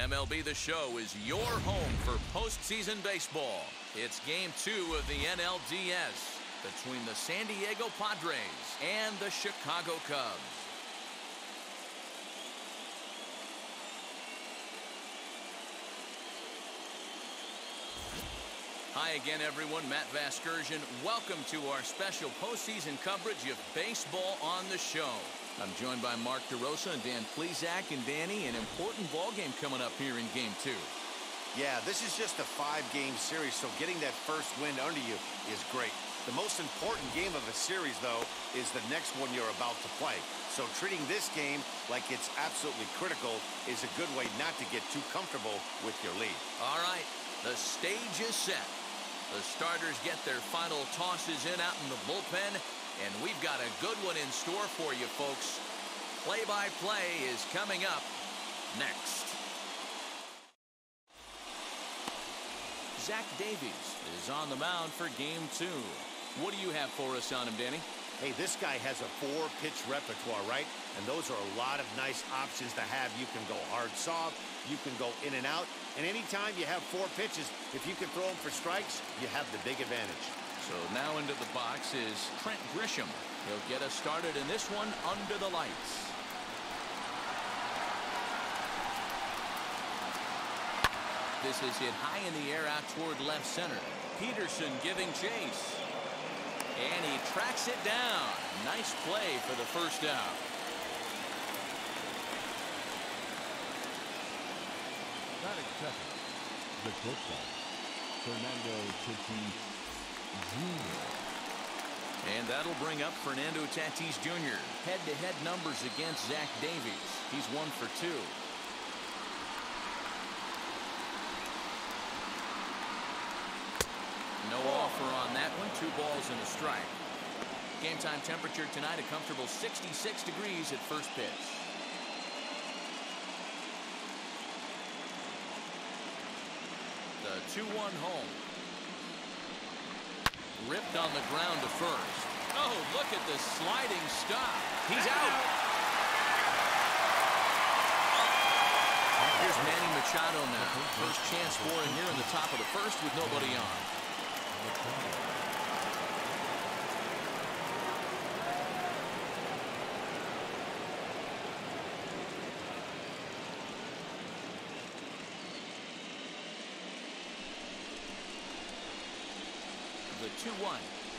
MLB The Show is your home for postseason baseball. It's Game 2 of the NLDS between the San Diego Padres and the Chicago Cubs. Hi again, everyone. Matt Vasgersian. Welcome to our special postseason coverage of baseball on the show. I'm joined by Mark DeRosa and Dan Plesac. And Danny, an important ball game coming up here in Game 2. Yeah, this is just a 5-game series, so getting that first win under you is great. The most important game of a series, though, is the next one you're about to play. So treating this game like it's absolutely critical is a good way not to get too comfortable with your lead. All right, the stage is set. The starters get their final tosses in out in the bullpen, and we've got a good one in store for you, folks. Play-by-play is coming up next. Zach Davies is on the mound for Game 2. What do you have for us on him, Danny? Hey, this guy has a 4-pitch repertoire, right? And those are a lot of nice options to have. You can go hard, soft. You can go in and out. And anytime you have 4 pitches, if you can throw them for strikes, you have the big advantage. So now into the box is Trent Grisham. He'll get us started in this one under the lights. This is hit high in the air out toward left center. Peterson giving chase. And he tracks it down. Nice play for the first out. Batting second, the shortstop, Fernando Tatis Jr. And that'll bring up Fernando Tatis Jr. Head-to-head numbers against Zach Davies. He's 1 for 2. No offer on that one. 2 balls and a strike. Game time temperature tonight, a comfortable 66 degrees at first pitch. The 2-1 home. Ripped on the ground to first. Oh, look at the sliding stop. He's out. Here's Manny Machado now. First chance for him here in the top of the first with nobody on. The 2-1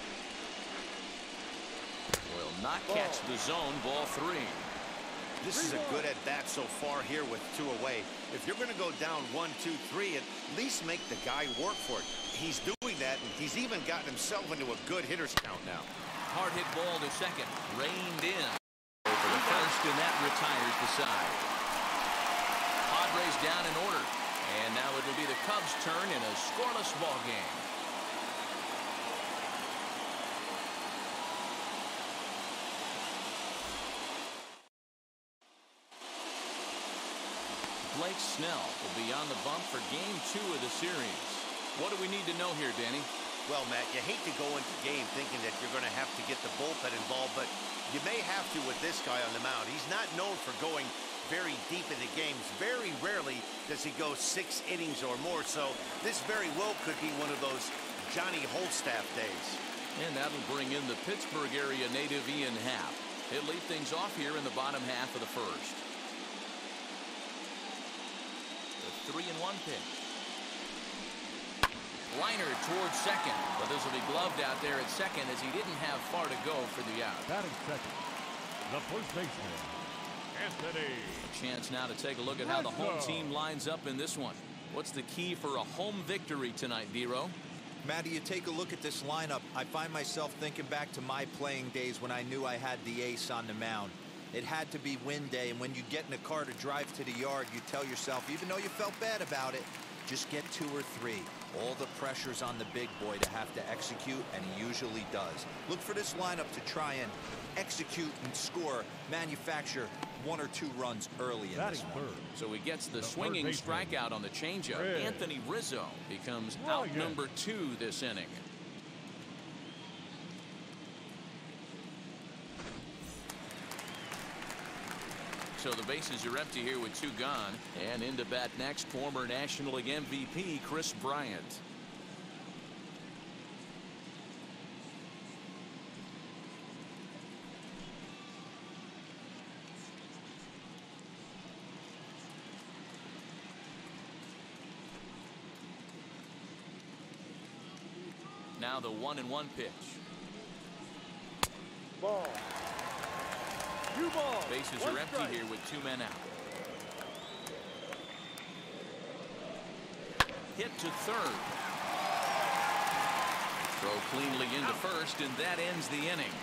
will not catch the zone. Ball 3. This is a good at-bat so far here with 2 away. If you're going to go down 1, 2, 3, at least make the guy work for it. He's doing that, and he's even gotten himself into a good hitter's count now. Hard hit ball to second. Reined in over the first, and that retires the side. Padres down in order. And now it'll be the Cubs' turn in a scoreless ball game. Blake Snell will be on the bump for Game 2 of the series. What do we need to know here, Danny? Well, Matt, you hate to go into game thinking that you're going to have to get the bullpen involved, but you may have to with this guy on the mound. He's not known for going very deep into games. Very rarely does he go 6 innings or more, so this very well could be one of those Johnny Holstaff days. And that'll bring in the Pittsburgh area native Ian Happ. He'll lead things off here in the bottom half of the first. The 3-1 pitch. Liner towards second, but this will be gloved out there at second as he didn't have far to go for the out. Batting second, the first baseman, Anthony. A chance now to take a look at how the home team lines up in this one. What's the key for a home victory tonight, Dero? Matty, you take a look at this lineup. I find myself thinking back to my playing days when I knew I had the ace on the mound. It had to be win day, and when you get in a car to drive to the yard, you tell yourself, even though you felt bad about it, just get 2 or 3. All the pressure's on the big boy to have to execute, and he usually does. Look for this lineup to try and execute and score, manufacture 1 or 2 runs early in this one. So he gets the swinging strikeout on the changeup. Anthony Rizzo becomes out number 2 this inning. So the bases are empty here with 2 gone. And into bat next, former National League MVP Chris Bryant. Now the 1-1 pitch. Ball. New ball. Bases are empty here with 2 men out. Hit to third. Throw cleanly into first, and that ends the inning.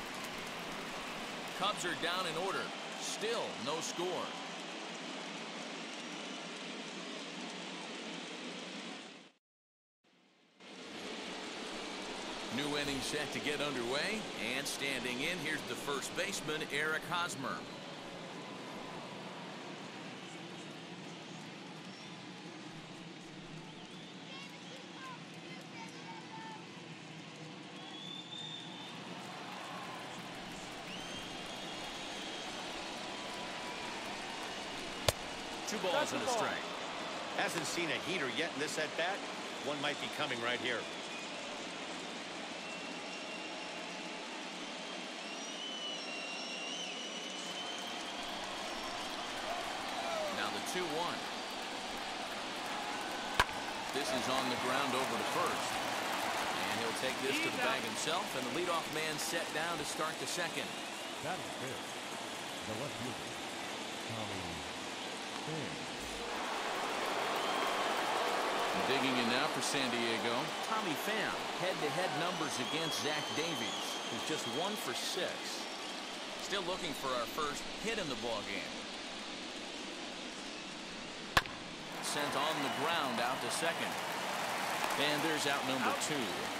Cubs are down in order. Still no score. New inning set to get underway, and standing in, here's the first baseman, Eric Hosmer. Two balls and a strike. Hasn't seen a heater yet in this at-bat. One might be coming right here. Now the 2-1. This is on the ground over to first. And he'll take this to the bag himself, and the leadoff man set down to start the second. That is good. The left fielder, Tommy Pham. Digging in now for San Diego, Tommy Pham. Head-to-head numbers against Zach Davies, who's just 1 for 6. Still looking for our first hit in the ballgame. Sent on the ground out to second. And there's out number 2.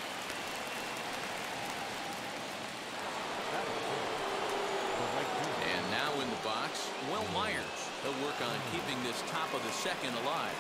And now in the box, Will Myers. He'll work on keeping this top of the second alive.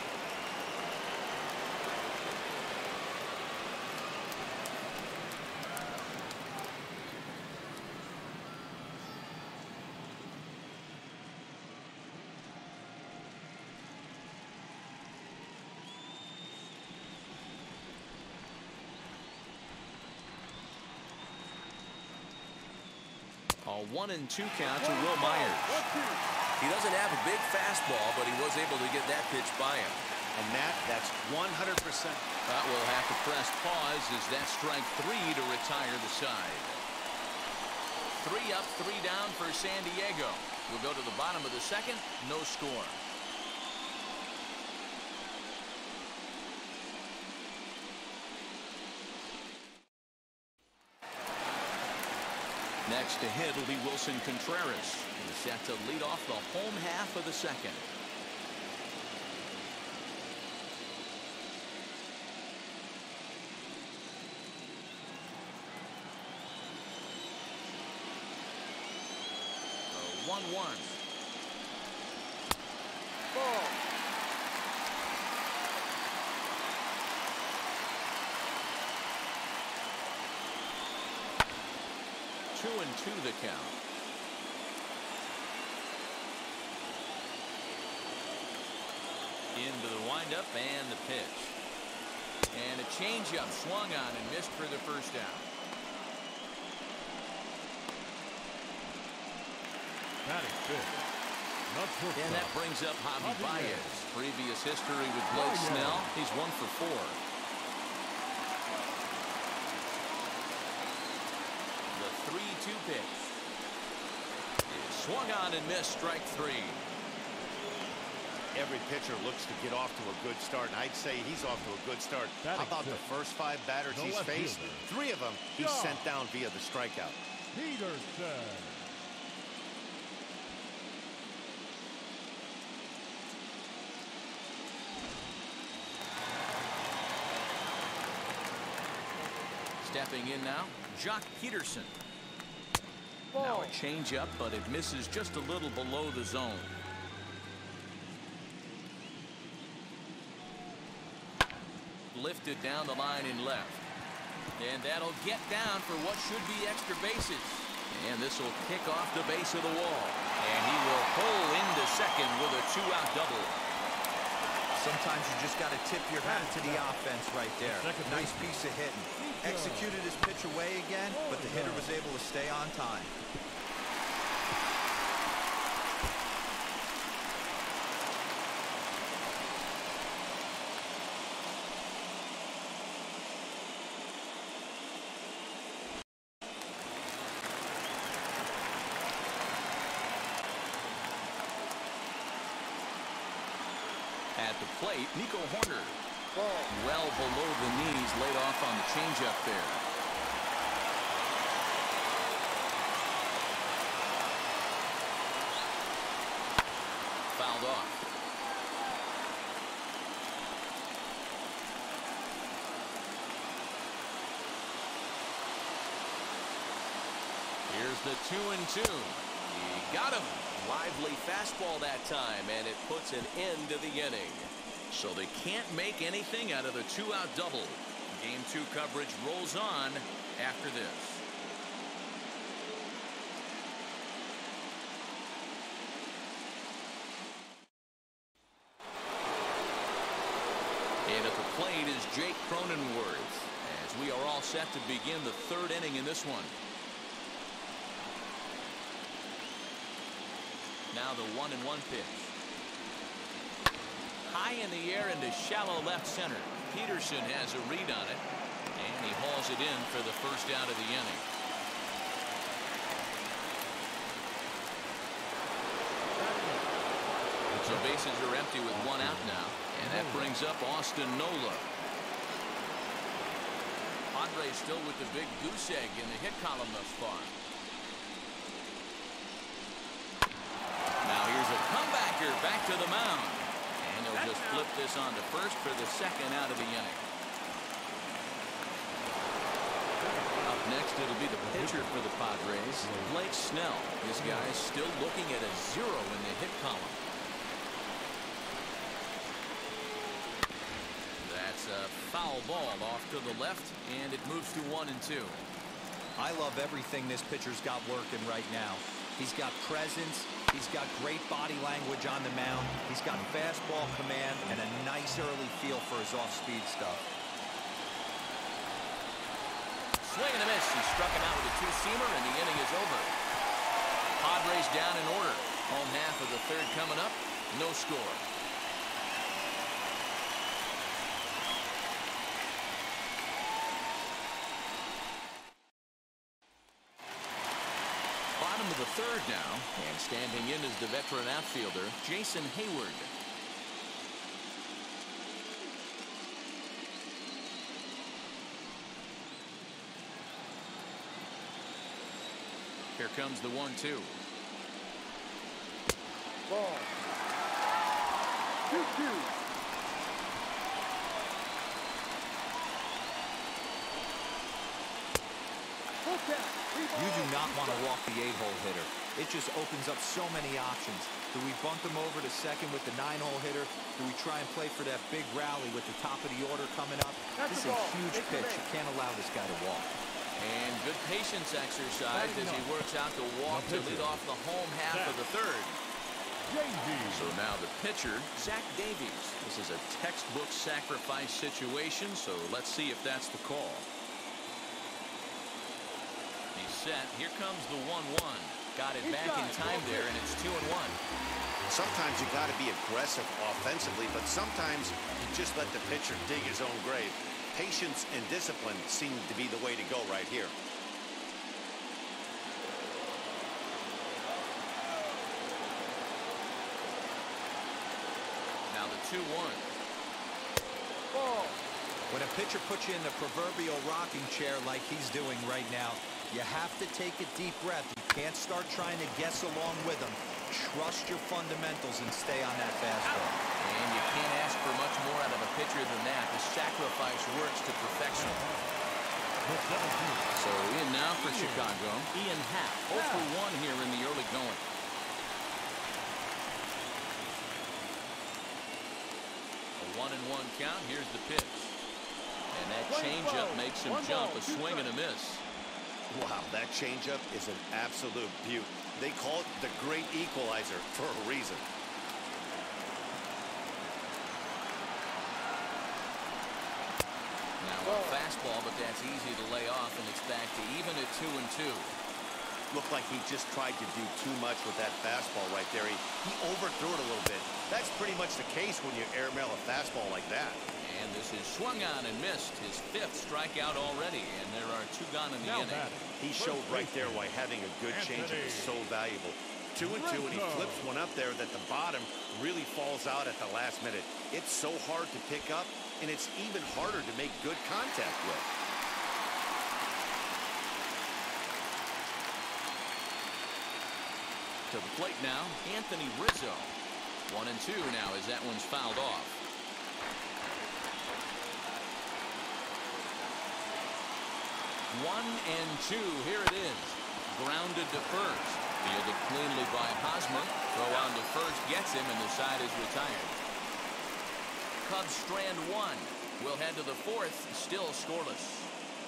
A 1-2 count to Will Myers. He doesn't have a big fastball, but he was able to get that pitch by him. And that's 100%. But we'll have to press pause as that's strike 3 to retire the side. 3 up, 3 down for San Diego. We'll go to the bottom of the second. No score. Next to hit will be Wilson Contreras. He's set to lead off the home half of the second. The 1-1. Ball. 2-2 the count. Into the windup and the pitch. And a changeup swung on and missed for the first down. That is good. And that brings up Javi Baez. Previous history with Blake Snell. He's 1 for 4. The 3-2 pitch. It swung on and missed, strike 3. Every pitcher looks to get off to a good start, and I'd say he's off to a good start. How about the first 5 batters he's faced? 3 of them he's sent down via the strikeout. Peterson. Stepping in now, Jock Peterson. Now a changeup, but it misses just a little below the zone. Lifted down the line in left. And that'll get down for what should be extra bases. And this will kick off the base of the wall. And he will pull into second with a 2-out double. Sometimes you just got to tip your hat to the offense right there. Nice piece of hitting. Executed his pitch away again, but the hitter was able to stay on time. At the plate, Nico Horner. Well below the knees, laid off on the changeup there. Fouled off. Here's the 2-2. He got him. Lively fastball that time, and it puts an end to the inning. So they can't make anything out of the 2-out double. Game 2 coverage rolls on after this. And at the plate is Jake Cronenworth, as we are all set to begin the 3rd inning in this one. Now the 1-1 pitch. High in the air into shallow left center. Peterson has a read on it, and he hauls it in for the 1st out of the inning. So bases are empty with 1 out now, and that brings up Austin Nola. Padres still with the big goose egg in the hit column thus far. Now here's a comebacker back to the mound. And they'll just flip this on to first for the 2nd out of the inning. Up next, it'll be the pitcher for the Padres, Blake Snell. This guy is still looking at a 0 in the hit column. That's a foul ball off to the left, and it moves to 1-2. I love everything this pitcher's got working right now. He's got presence. He's got great body language on the mound. He's got fastball command and a nice early feel for his off-speed stuff. Swing and a miss. He struck him out with a 2-seamer, and the inning is over. Padres down in order. Home half of the 3rd coming up. No score. Bottom of the 3rd now, and standing in is the veteran outfielder, Jason Hayward. Here comes the 1-2. Ball. 2-2. You do not want to walk the 8-hole hitter. It just opens up so many options. Do we bunt him over to second with the 9-hole hitter? Do we try and play for that big rally with the top of the order coming up? This is a huge pitch. You can't allow this guy to walk. And good patience exercise as he works out the walk to lead off the home half of the 3rd. So now the pitcher, Zach Davies. This is a textbook sacrifice situation, so let's see if that's the call. He's set. Here comes the 1-1. Got it back in time there, and it's 2-1. Sometimes you got to be aggressive offensively, but sometimes you just let the pitcher dig his own grave. Patience and discipline seem to be the way to go right here. Now the 2-1. When a pitcher puts you in the proverbial rocking chair like he's doing right now, you have to take a deep breath. You can't start trying to guess along with him. Trust your fundamentals and stay on that fastball. And you can't ask for much more out of a pitcher than that. The sacrifice works to perfection. So in now for Chicago, Ian Happ, 0 for 1 here in the early going. A 1-1 count. Here's the pitch. And that changeup makes him jump. A swing and a miss. Wow, that changeup is an absolute beaut. They call it the great equalizer for a reason. Now a fastball, but that's easy to lay off, and it's back to even at 2-2. Looked like he just tried to do too much with that fastball right there. He overthrew it a little bit. That's pretty much the case when you airmail a fastball like that. And this is swung on and missed. His 5th strikeout already, and there are 2 gone in the inning. He showed right there why having a good changeup is so valuable. 2-2, and he flips one up there that the bottom really falls out at the last minute. It's so hard to pick up, and it's even harder to make good contact with. To the plate now, Anthony Rizzo. 1-2 now as that one's fouled off. 1-2. Here it is. Grounded to first. Fielded cleanly by Hosmer. Throw on to first gets him, and the side is retired. Cubs strand 1. We'll head to the 4th. Still scoreless.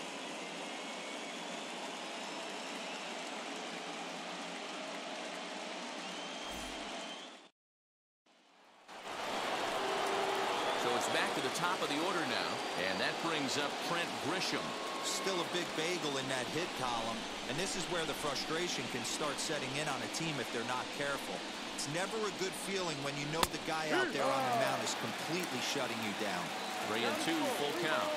So it's back to the top of the order now, and that brings up Trent Grisham. Still a big bagel in that hit column, and this is where the frustration can start setting in on a team if they're not careful. It's never a good feeling when you know the guy out there on the mound is completely shutting you down. 3-2, full count.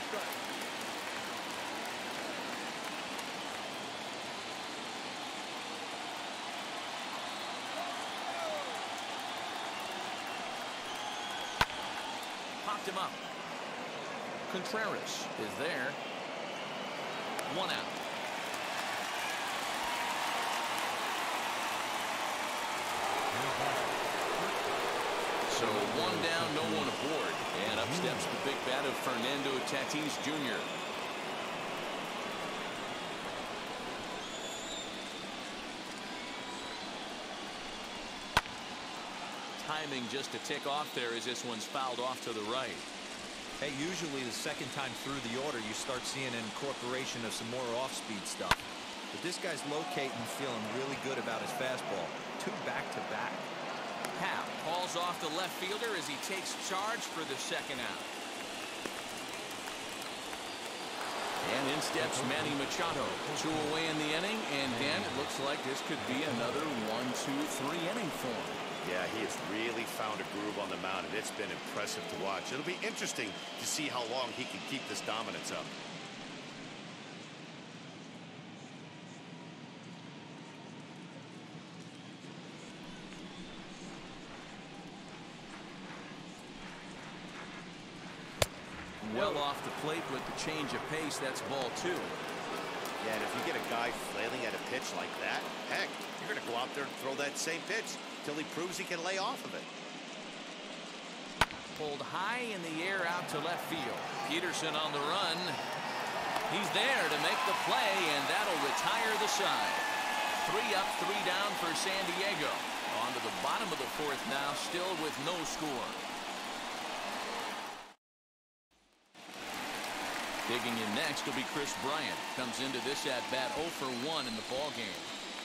Popped him up. Contreras is there. 1 out. So 1 down, no one aboard. And up steps the big bat of Fernando Tatis Jr. Timing just to tick off there as this one's fouled off to the right. Hey, usually the second time through the order, you start seeing an incorporation of some more off-speed stuff. But this guy's locating, feeling really good about his fastball. 2 back-to-back. Happ calls off the left fielder as he takes charge for the 2nd out. And in steps Manny Machado. 2 away in the inning, and Dan, it looks like this could be another 1-2-3 inning for him. Yeah, he has really found a groove on the mound, and it's been impressive to watch. It'll be interesting to see how long he can keep this dominance up. Well off the plate with the change of pace. That's ball 2. Yeah, and if you get a guy flailing at a pitch like that, heck, you're going to go out there and throw that same pitch till he proves he can lay off of it. Pulled high in the air out to left field. Peterson on the run. He's there to make the play, and that'll retire the side. 3 up, 3 down for San Diego. On to the bottom of the 4th now, still with no score. Digging in next will be Chris Bryant. Comes into this at-bat 0 for 1 in the ballgame.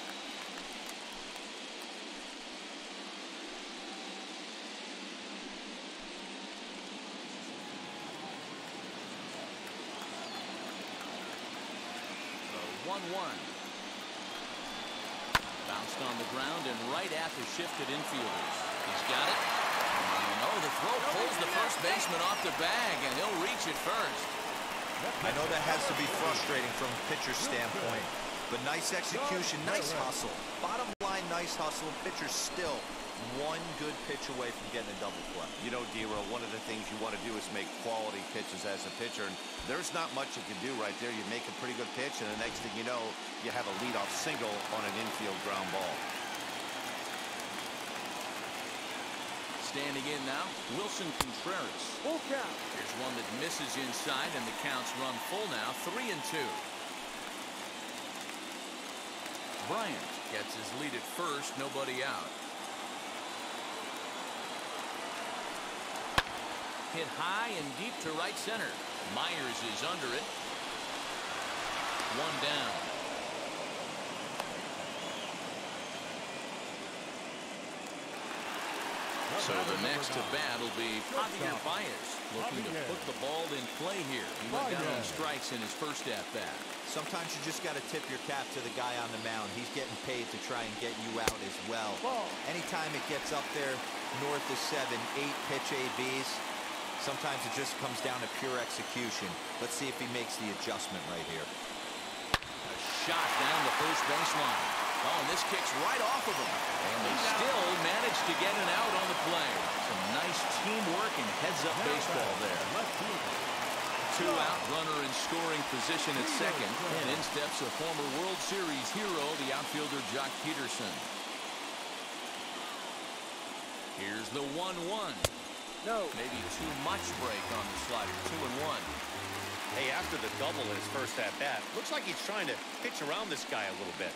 So 1-1. Bounced on the ground and right at the shifted infielders. He's got it. Oh, the throw pulls the first baseman off the bag, and he'll reach it first. I know that has to be frustrating from a pitcher's standpoint, but nice execution, nice hustle. Bottom line, nice hustle. Pitcher's still 1 good pitch away from getting a double play. You know, D-Roll, one of the things you want to do is make quality pitches as a pitcher, and there's not much you can do right there. You make a pretty good pitch, and the next thing you know, you have a leadoff single on an infield ground ball. Standing in now, Wilson Contreras. Full count. Here's one that misses inside, and the count's run full now, 3-2. Bryant gets his lead at first, nobody out. Hit high and deep to right center. Myers is under it. 1 down. So the next to bat will be Javier Baez, looking to put the ball in play here. He went down on strikes in his first at-bat. Sometimes you just got to tip your cap to the guy on the mound. He's getting paid to try and get you out as well. Anytime it gets up there north of 7, 8 pitch ABs, sometimes it just comes down to pure execution. Let's see if he makes the adjustment right here. A shot down the first baseline. Oh, and this kicks right off of him. And they still managed to get an out on the play. Some nice teamwork and heads-up baseball there. 2 out, runner in scoring position at second. And in steps a former World Series hero, the outfielder Jock Peterson. Here's the 1-1. No. Maybe too much break on the slider. 2-1. Hey, after the double in his first at-bat, looks like he's trying to pitch around this guy a little bit.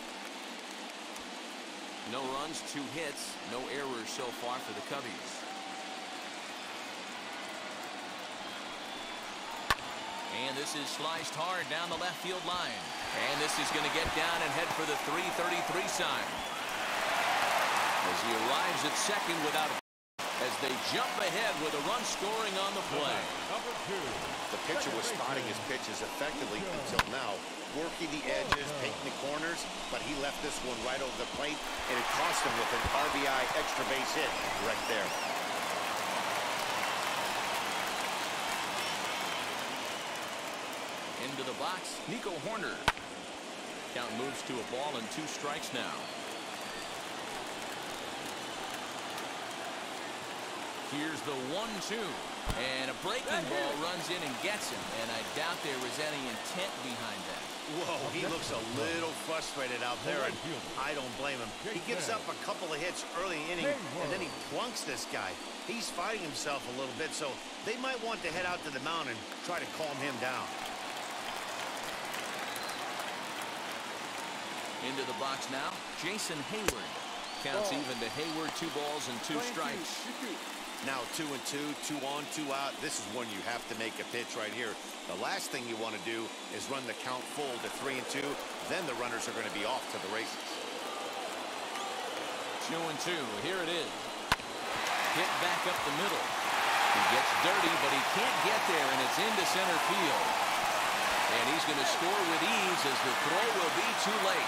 No runs, 2 hits, no errors so far for the Cubbies. And this is sliced hard down the left field line. And this is going to get down and head for the 333 sign. As he arrives at second without a... as they jump ahead with a run scoring on the play. The pitcher was spotting his pitches effectively until now, working the edges, taking the corners, but he left this one right over the plate, and it cost him with an RBI extra base hit right there. Into the box, Nico Horner. Count moves to a ball and 2 strikes now. Here's the 1-2. And a breaking ball runs in and gets him. And I doubt there was any intent behind that. Whoa, he looks a little frustrated out there, and I don't blame him. He gives up a couple of hits early in the inning, and then he plunks this guy. He's fighting himself a little bit, so they might want to head out to the mound and try to calm him down. Into the box now, Jason Hayward. Counts even to Hayward, 2 balls and 2 strikes. Now 2-2, 2 on, 2 out. This is when you have to make a pitch right here. The last thing you want to do is run the count full to 3-2. Then the runners are going to be off to the races. 2-2. Here it is. Hit back up the middle. He gets dirty, but he can't get there, and it's into center field. And he's going to score with ease as the throw will be too late.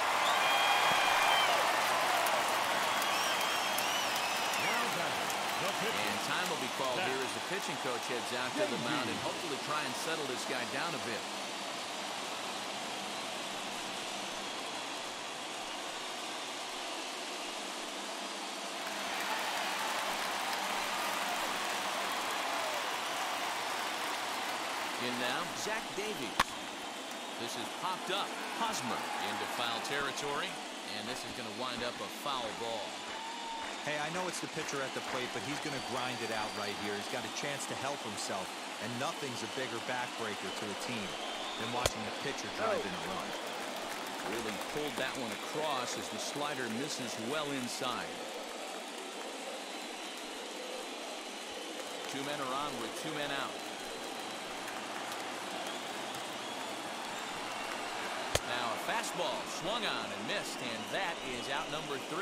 And time will be called here as the pitching coach heads out to the mound and hopefully try and settle this guy down a bit. In now, Zach Davies. This is popped up. Hosmer into foul territory, and this is going to wind up a foul ball. Hey, I know it's the pitcher at the plate, but he's going to grind it out right here. He's got a chance to help himself, and nothing's a bigger backbreaker to a team than watching the pitcher drive in a run. Really pulled that one across as the slider misses well inside. 2 men are on with 2 men out. Now a fastball swung on and missed, and that is out number 3.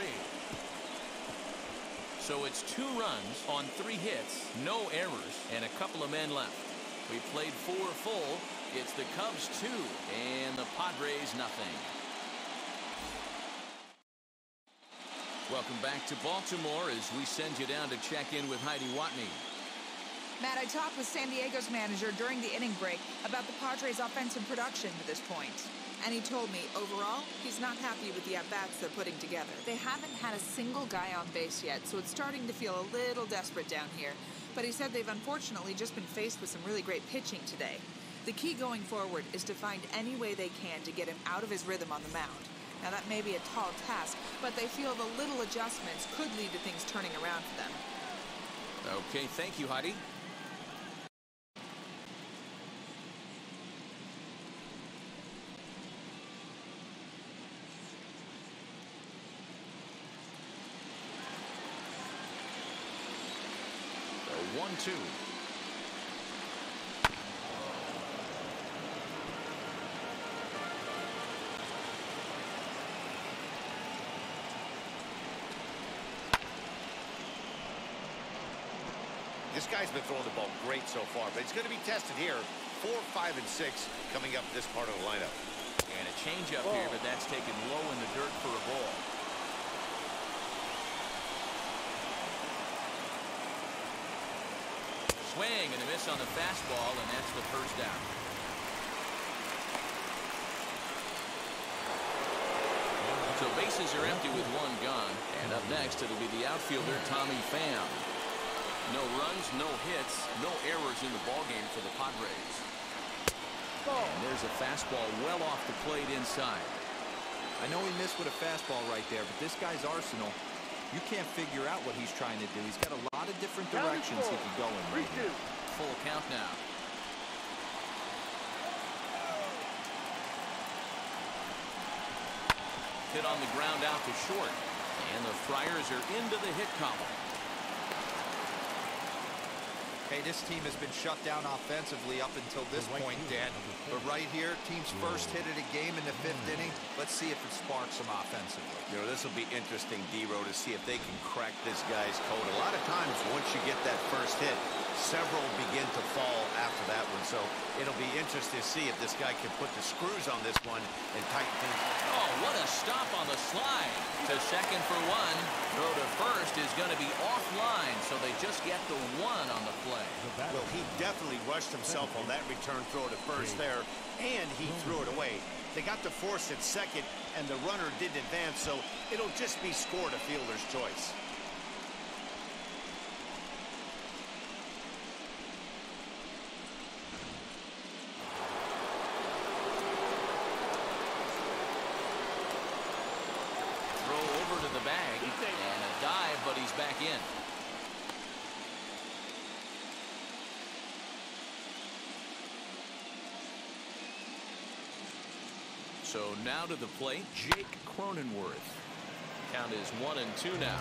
So it's 2 runs on 3 hits, no errors, and a couple of men left. We played 4 full. It's the Cubs 2 and the Padres nothing. Welcome back to Baltimore as we send you down to check in with Heidi Watney. Matt, I talked with San Diego's manager during the inning break about the Padres' offensive production to this point. And he told me, overall, he's not happy with the at-bats they're putting together. They haven't had a single guy on base yet, so it's starting to feel a little desperate down here. But he said they've unfortunately just been faced with some really great pitching today. The key going forward is to find any way they can to get him out of his rhythm on the mound. Now, that may be a tall task, but they feel the little adjustments could lead to things turning around for them. Okay, thank you, Heidi. The 1-2. This guy's been throwing the ball great so far, but he's going to be tested here. 4, 5, and 6 coming up this part of the lineup. And a changeup here, but that's taken low in the dirt for a ball. Swing and a miss on the fastball, and that's the first down. So bases are empty with one gone. And up next, it'll be the outfielder, Tommy Pham. No runs, no hits, no errors in the ballgame for the Padres. And there's a fastball well off the plate inside. I know he missed with a fastball right there, but this guy's arsenal, you can't figure out what he's trying to do. He's got a lot of different directions he could go in. Right here. Full count now. Hit on the ground out to short. And the Friars are into the hit column. Hey, this team has been shut down offensively up until this point, Dan. But right here, team's first hit of the game in the 5th inning. Let's see if it sparks them offensively. You know, this will be interesting, D-Row, to see if they can crack this guy's code. A lot of times, once you get that first hit, several begin to fall after that one. So it'll be interesting to see if this guy can put the screws on this one and tighten things. Oh, what a stop on the slide. To second for one. Throw to first is going to be offline, so they just get the one on the play. Well, he definitely rushed himself on that return throw to first there, and he threw it away. They got the force at second, and the runner didn't advance, so it'll just be scored a fielder's choice. Throw over to the bag, and a dive, but he's back in. So now to the plate, Jake Cronenworth. Count is 1-2 now.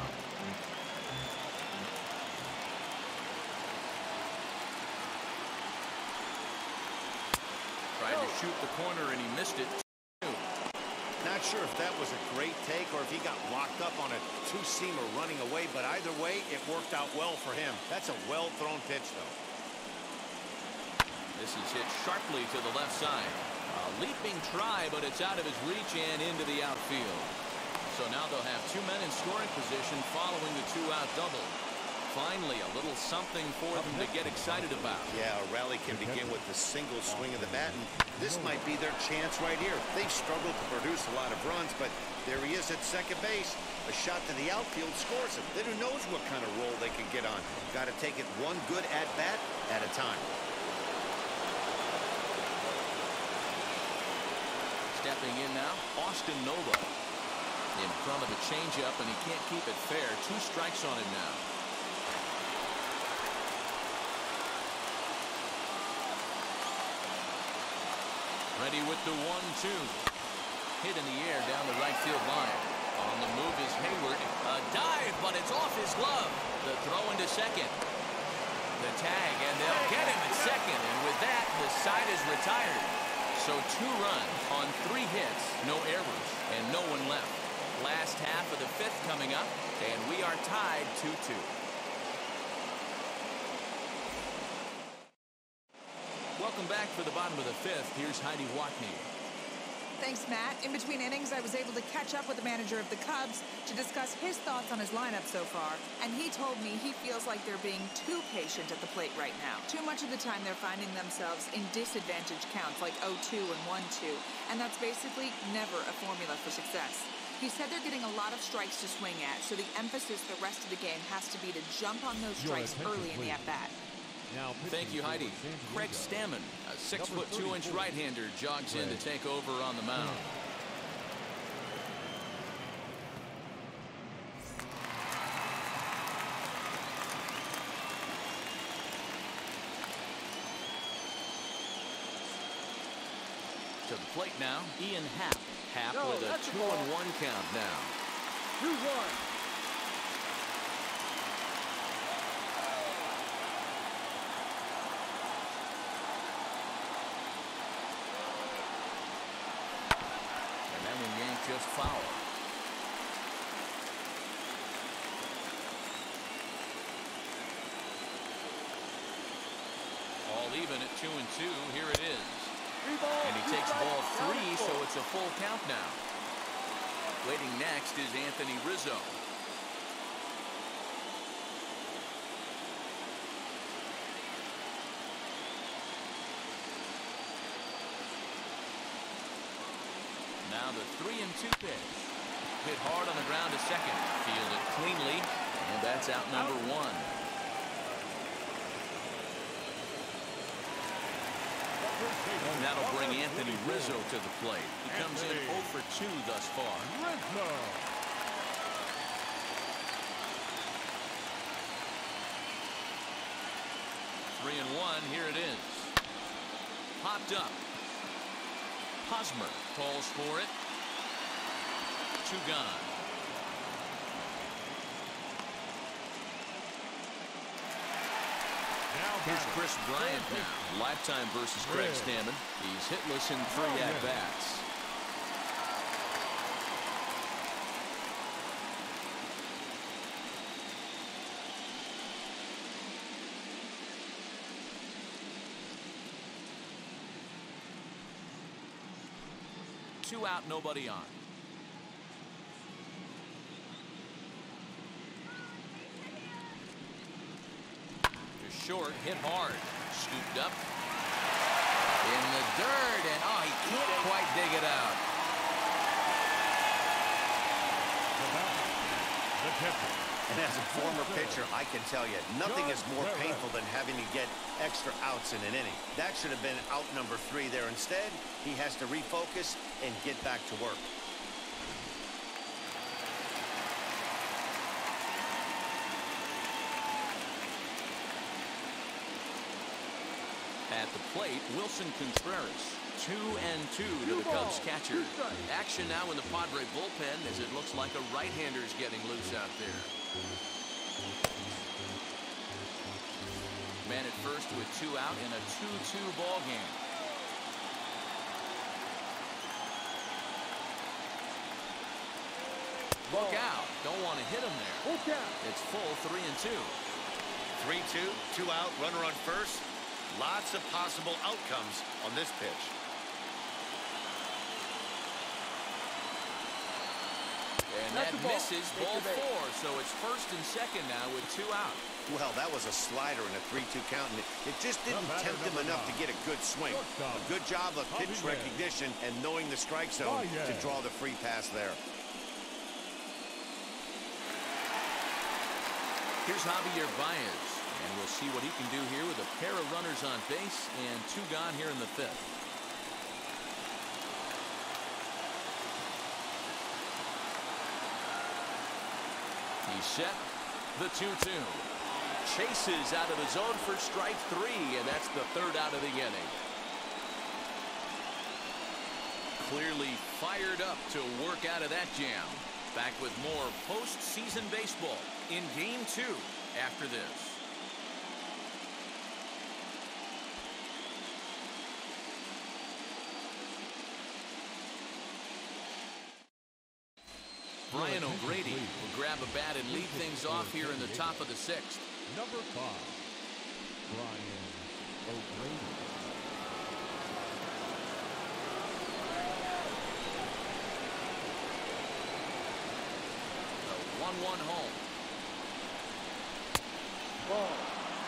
Tried to shoot the corner and he missed it. Not sure if that was a great take or if he got locked up on a two-seamer running away, but either way, it worked out well for him. That's a well-thrown pitch, though. This is hit sharply to the left side. A leaping try, but it's out of his reach and into the outfield. So now they'll have 2 men in scoring position following the 2-out double. Finally, a little something for them to get excited about. Yeah, a rally can begin with the single swing of the bat, and this might be their chance right here. They've struggled to produce a lot of runs, but there he is at second base. A shot to the outfield scores him. Then who knows what kind of role they can get on. Got to take it one good at-bat at a time. Stepping in now, Austin Nova. In front of the changeup, and he can't keep it fair. 2 strikes on him now. Ready with the 1-2. Hit in the air down the right field line. On the move is Hayward. A dive, but it's off his glove. The throw into second. The tag, and they'll get him at second. And with that, the side is retired. So 2 runs on 3 hits, no errors, and no one left. Last half of the 5th coming up, and we are tied 2-2. Welcome back for the bottom of the 5th. Here's Heidi Watney. Thanks, Matt. In between innings, I was able to catch up with the manager of the Cubs to discuss his thoughts on his lineup so far, and he told me he feels like they're being too patient at the plate right now. Too much of the time they're finding themselves in disadvantage counts like 0-2 and 1-2, and that's basically never a formula for success. He said they're getting a lot of strikes to swing at, so the emphasis the rest of the game has to be to jump on those strikes early in the at-bat. Thank you, Heidi. Craig Stammen, a 6'2" right-hander, jogs in to take over on the mound. To the plate now, Ian Happ. Happ with a 2-1 count now. 2-1. Just foul. 2-2. Here it is. And he takes ball 3, so it's a full count now. Waiting next is Anthony Rizzo. Now the 3-2 pitch. Hit hard on the ground to second. Fielded cleanly, and that's out number 1. And that'll bring Anthony Rizzo to the plate. He comes in 0 for 2 thus far. 3-1. Here it is. Popped up. Hosmer calls for it. 2 gone. Here's Chris Bryant now. Lifetime versus Craig Stammen. He's hitless in 3 at-bats. Two out, nobody on. Short, hit hard, scooped up in the dirt, and he can't quite dig it out. And as a former pitcher, I can tell you, nothing is more painful than having to get extra outs in an inning. That should have been out number 3 there. Instead, he has to refocus and get back to work. At the plate, Wilson Contreras. 2-2 to the Cubs catcher. Action now in the Padre bullpen as it looks like a right-hander's getting loose out there. Man at first with 2 out in a 2-2 ball game. Look out. Don't want to hit him there. It's full 3-2. 3-2, 2 out, runner on first. Lots of possible outcomes on this pitch. And that misses ball 4, so it's first and second now with 2 out. Well, that was a slider in a 3-2 count, and it just didn't tempt him enough to get a good swing. A good job of pitch recognition and knowing the strike zone to draw the free pass there. Here's Javier Baez. And we'll see what he can do here with a pair of runners on base and 2 gone here in the 5th. He's set. The 2-2. Chases out of the zone for strike 3, and that's the 3rd out of the inning. Clearly fired up to work out of that jam. Back with more postseason baseball in Game 2 after this. Brian O'Grady will grab a bat and lead things off here in the top of the 6th. Number 5, Brian O'Grady. The 1-1 home. Ball.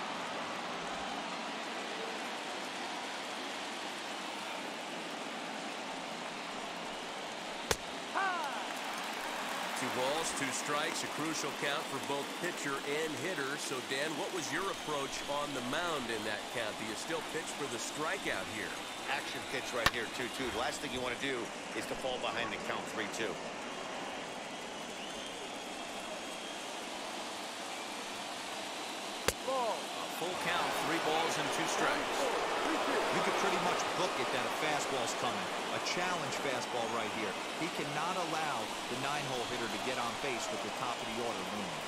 2 balls, 2 strikes, a crucial count for both pitcher and hitter. So, Dan, what was your approach on the mound in that count? Do you still pitch for the strikeout here? Action pitch right here, 2-2. The last thing you want to do is to fall behind the count 3-2. A full count, 3 balls and 2 strikes. You could pretty much book it that a fastball's coming. A challenge fastball right here. He cannot allow the 9-hole hitter to get on base with the top of the order looming.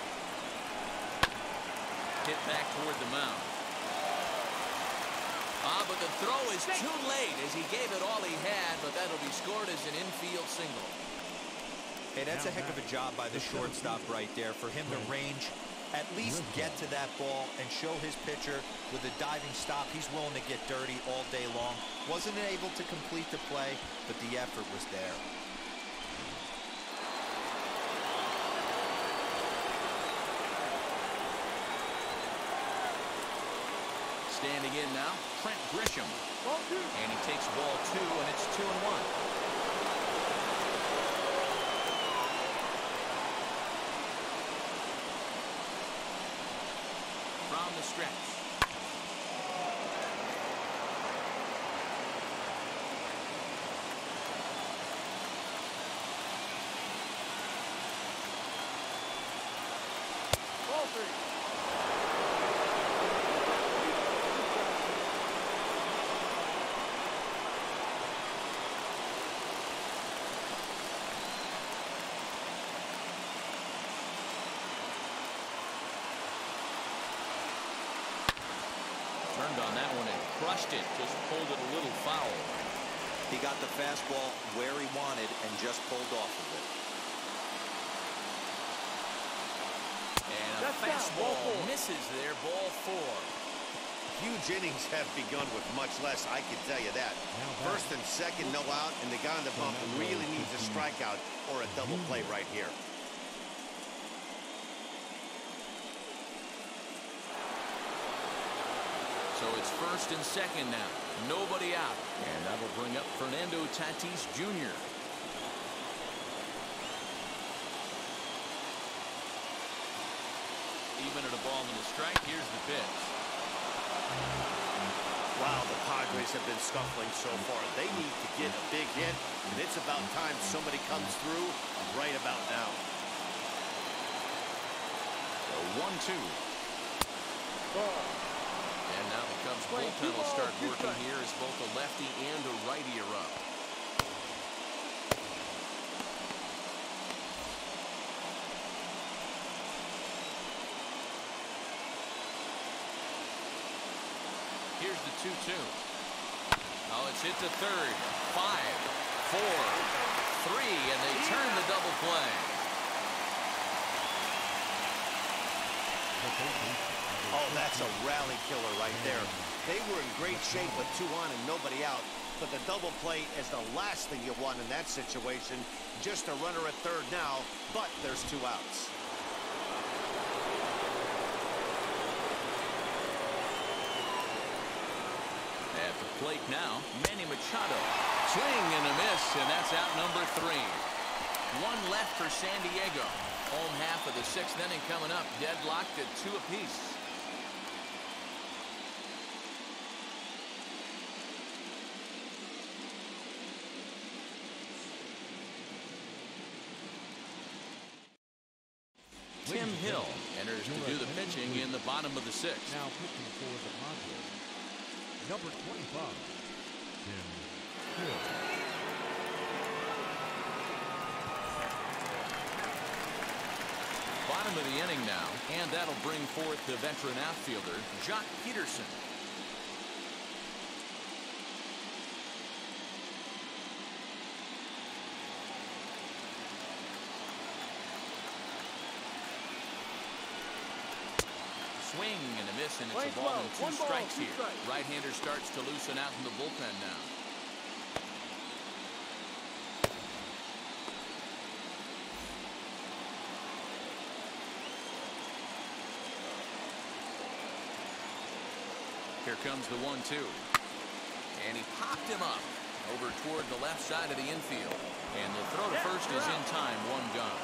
Hit back toward the mound. But the throw is too late as he gave it all he had, but that'll be scored as an infield single. Hey, that's a heck of a job by the shortstop right there for him to range At least get to that ball and show his pitcher with a diving stop. He's willing to get dirty all day long. Wasn't able to complete the play, but the effort was there. Standing in now, Trent Grisham. And he takes ball 2, and it's 2-1. From the stretch. Ball 3. Turned on that one and crushed it. Just pulled it a little foul. He got the fastball where he wanted and just pulled off of it. And a fastball misses there. Ball 4. Huge innings have begun with much less, I can tell you that. First and second, no out, and the guy on the bump really needs a strikeout or a double play right here. So it's first and second now. Nobody out. And that'll bring up Fernando Tatis Jr. Even at a ball and a strike, here's the pitch. Wow, the Padres have been scuffling so far. They need to get a big hit, and it's about time somebody comes through right about now. So 1-2. And now the Cubs bullpen will start working here as both a lefty and a righty are up. Here's the 2-2. Oh, it's hit to third. 5, 4, 3, and they turn the double play. Oh, that's a rally killer right there. They were in great shape with 2 on and nobody out, but the double play is the last thing you want in that situation. Just a runner at third now, but there's 2 outs. At the plate now, Manny Machado. Swing and a miss, and that's out number 3. 1 left for San Diego. Home half of the 6th inning coming up, deadlocked at 2 apiece. Tim Hill enters to do the pitching in the bottom of the 6th. Now pitching for the Padres, number 25, Tim Hill. Bottom of the inning now, and that'll bring forth the veteran outfielder, Jock Peterson. Swing and a miss, and it's a ball and 2 strikes here. Right-hander starts to loosen out in the bullpen now. Here comes the 1-2. And he popped him up over toward the left side of the infield. And the throw to first is in time, 1 gone.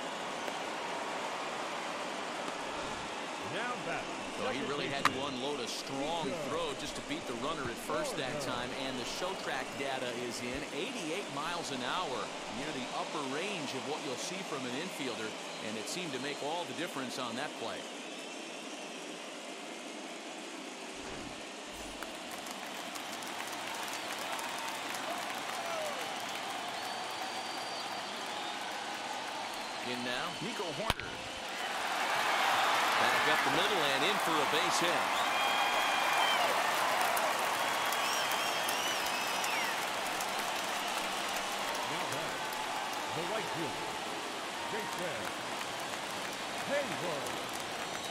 Now back. So he really had to unload a strong throw just to beat the runner at first that time. And the show track data is in 88 miles an hour, near the upper range of what you'll see from an infielder. And it seemed to make all the difference on that play. In now, Nico Horner. Back up the middle and in for a base hit. Now back, the right fielder, Jason Hayward.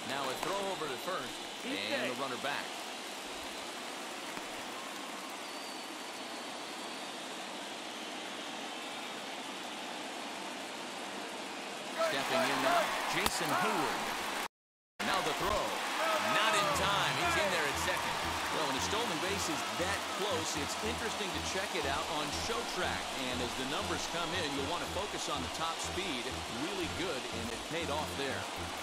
Now a throw over to first, and the runner back. Stepping in now, Jason Hayward. Now the throw. Not in time. He's in there at second. Well, when a stolen base is that close, it's interesting to check it out on show track. And as the numbers come in, you'll want to focus on the top speed. Really good, and it paid off there.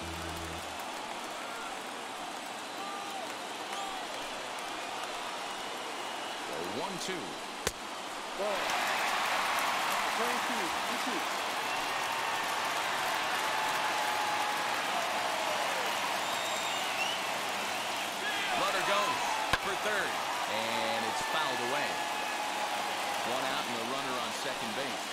1-2. Ball. 2-2. Runner goes for third, and it's fouled away. One out and a runner on second base.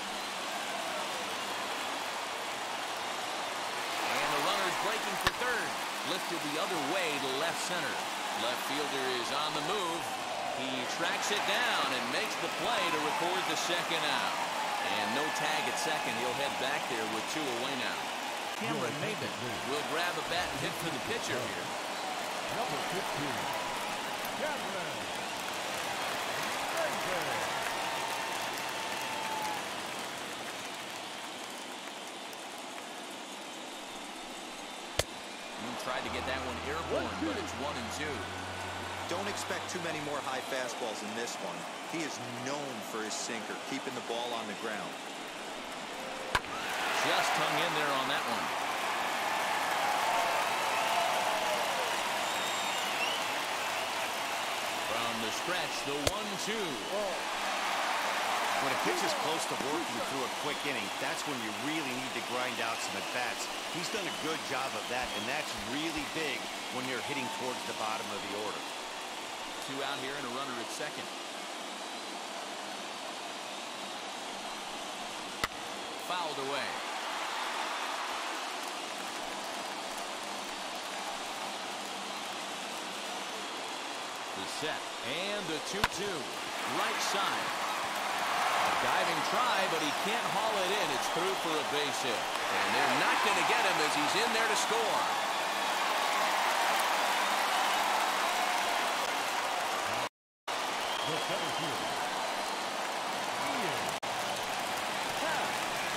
And the runner's breaking for third. Lifted the other way to left center. Left fielder is on the move. He tracks it down and makes the play to record the second out. And no tag at second. He'll head back there with 2 away now. Cameron Maben will grab a bat and hit for the pitcher here. Number 15, Cameron Maben. Tried to get that one airborne, but it's 1-2. Don't expect too many more high fastballs in this one. He is known for his sinker, keeping the ball on the ground. Just hung in there on that one. From the stretch, the 1-2. When a pitch is close to working through a quick inning, that's when you really need to grind out some at-bats. He's done a good job of that, and that's really big when you're hitting towards the bottom of the order. 2 out here and a runner at second. Fouled away. The set and the 2-2. Right side. Diving try, but he can't haul it in. It's through for a base hit. And they're not going to get him as he's in there to score. The center fielder, Ian Happ.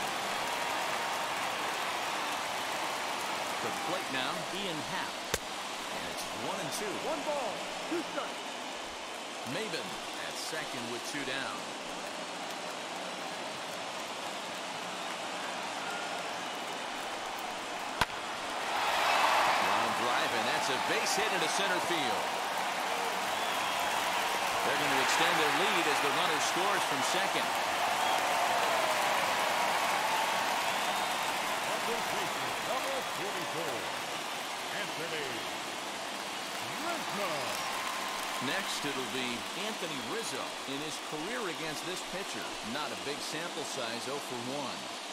To the plate now, Ian Happ. And it's 1-2. 1 ball, 2 strikes. Maben at second with 2 down. And that's a base hit into center field. They're going to extend their lead as the runner scores from second. Number 44, Anthony Rizzo. Next, it'll be Anthony Rizzo. In his career against this pitcher, not a big sample size, 0 for 1.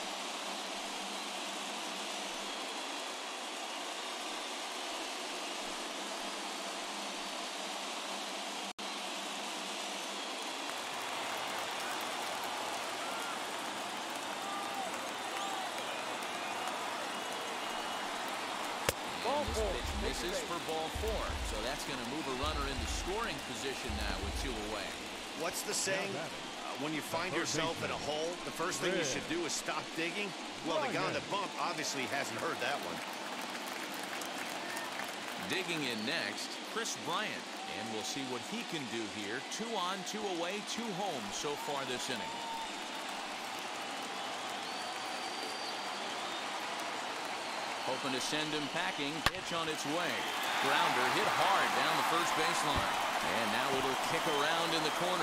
This pitch misses for ball 4, so that's going to move a runner into scoring position now with 2 away. What's the saying? When you find yourself in a hole, the first thing you should do is stop digging. Well, the guy on the bump obviously hasn't heard that one. Digging in next, Chris Bryant, and we'll see what he can do here. 2 on, 2 away, 2 home so far this inning. Hoping to send him packing. Pitch on its way. Grounder hit hard down the first baseline. And now it'll kick around in the corner.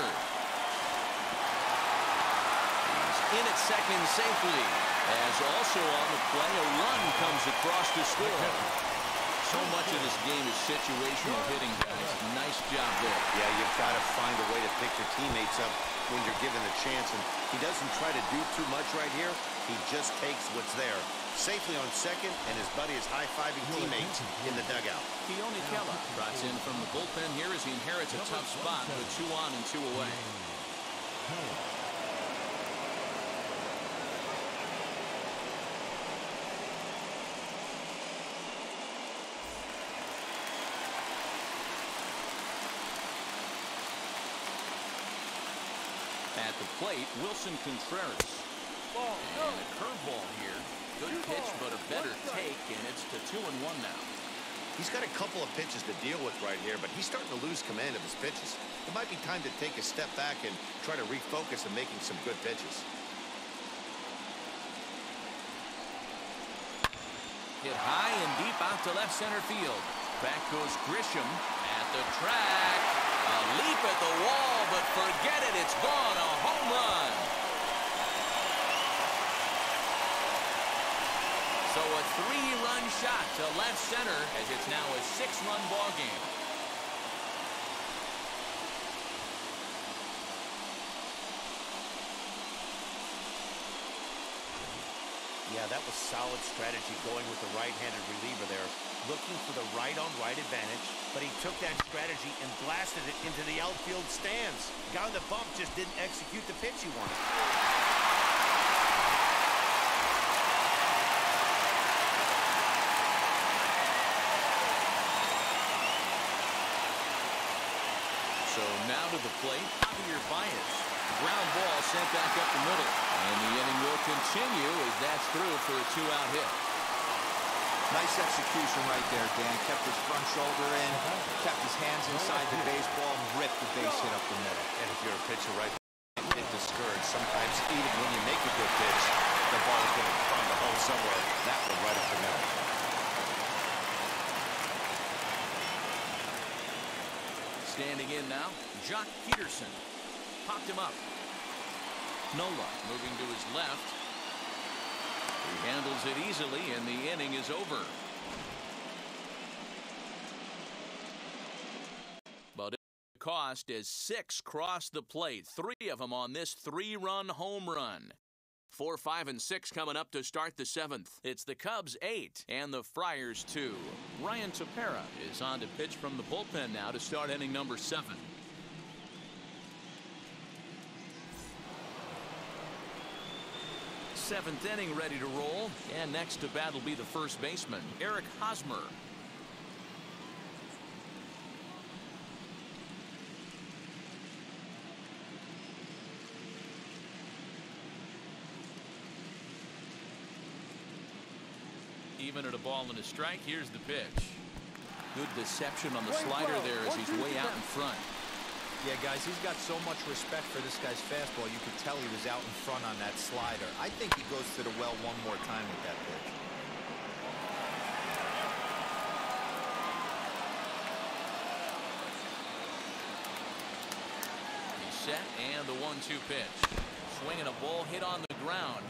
He's in at second safely. As also on the play, a run comes across to score. So much of this game is situational hitting, guys. Nice job there. Yeah, you've got to find a way to pick your teammates up when you're given the chance. And he doesn't try to do too much right here. He just takes what's there. Safely on second, and his buddy is high-fiving teammates in the dugout. Keone Kela trots in from the bullpen here as he inherits a tough spot with 2 on and 2 away. plate, Wilson Contreras. Ball, And a curveball here. Good pitch, but a better take, and it's to 2-1 now. He's got a couple of pitches to deal with right here, but he's starting to lose command of his pitches. It might be time to take a step back and try to refocus on making some good pitches. Hit high and deep out to left center field. Back goes Grisham at the track. A leap at the wall, but forget it. It's gone. A home run. So a 3-run shot to left center as it's now a 6-run ball game. Yeah, that was solid strategy going with the right-handed reliever there. Looking for the right-on-right advantage, but he took that strategy and blasted it into the outfield stands. Guy on the bump just didn't execute the pitch he wanted. So now to the plate, Javier Baez. Ground ball sent back up the middle. And the inning will continue as that's through for a 2-out hit. Nice execution right there, Dan. Kept his front shoulder in, kept his hands inside the baseball, and ripped the base hit up the middle. And if you're a pitcher right there, you get discouraged. Sometimes even when you make a good pitch, the ball is going to find a hole somewhere. That one right up the middle. Standing in now, Jock Peterson. Popped him up. Nola moving to his left. He handles it easily, and the inning is over. But it cost as 6 crossed the plate, 3 of them on this 3-run home run. 4, 5, and 6 coming up to start the 7th. It's the Cubs 8 and the Friars 2. Ryan Tepera is on to pitch from the bullpen now to start inning number 7. 7th inning ready to roll, and next to bat will be the first baseman, Eric Hosmer. Even at a ball and a strike, here's the pitch. Good deception on the slider there as he's way out in front. Yeah, guys, he's got so much respect for this guy's fastball. You could tell he was out in front on that slider. I think he goes to the well one more time with that pitch. He's set, and the 1-2 pitch. Swinging a ball hit on the ground.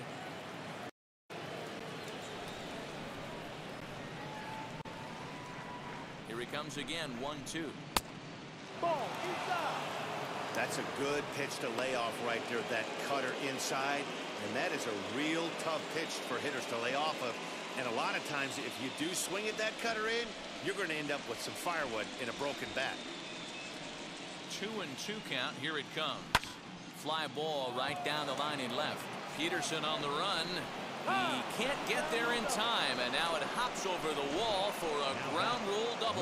Here he comes again, 1-2. ball, inside. That's a good pitch to lay off right there, that cutter inside. And that is a real tough pitch for hitters to lay off of. And a lot of times, if you do swing at that cutter in, you're going to end up with some firewood in a broken bat. 2-2 count. Here it comes. Fly ball right down the line in left. Peterson on the run. He can't get there in time, and now it hops over the wall for a ground rule double.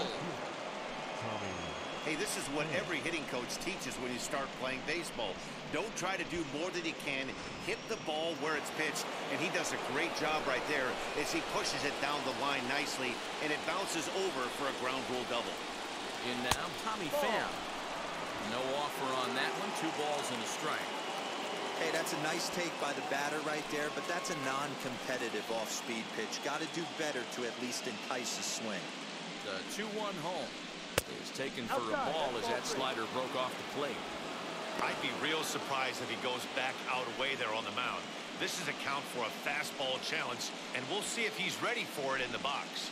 Hey, this is what every hitting coach teaches when you start playing baseball. Don't try to do more than you can. Hit the ball where it's pitched, and he does a great job right there as he pushes it down the line nicely, and it bounces over for a ground rule double. In now, Tommy Pham. No offer on that one. 2 balls and a strike. Hey, that's a nice take by the batter right there, but that's a non-competitive off-speed pitch. Got to do better to at least entice a swing. The 2-1 home is taken for a ball as that slider broke off the plate. I'd be real surprised if he goes back out away there on the mound. This is a count for a fastball challenge, and we'll see if he's ready for it in the box.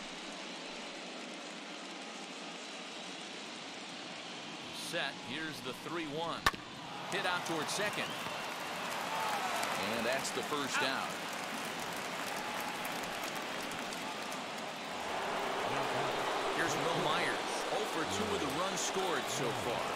Set. Here's the 3-1. Hit out towards second. And that's the first out. Here's Will Myers. 0 for 2 with the runs scored so far.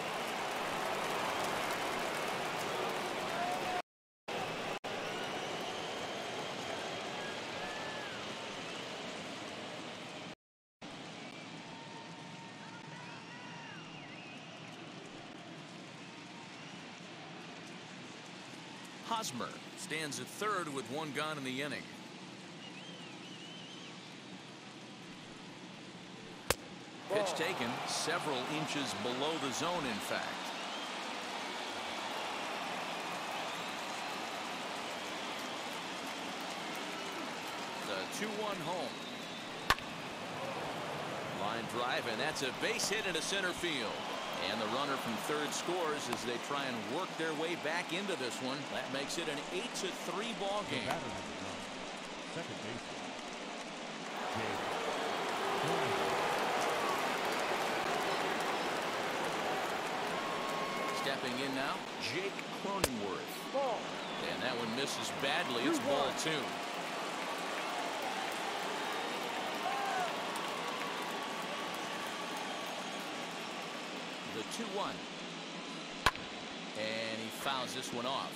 Hosmer stands at third with one gone in the inning. Pitch taken several inches below the zone, in fact. The 2-1 home. Line drive, and that's a base hit into center field. And the runner from third scores as they try and work their way back into this one. That makes it an 8-3 ball game. Second baseman. Stepping in now, Jake Cronenworth. Ball. And that one misses badly. It's ball 2. The 2-1. And he fouls this one off.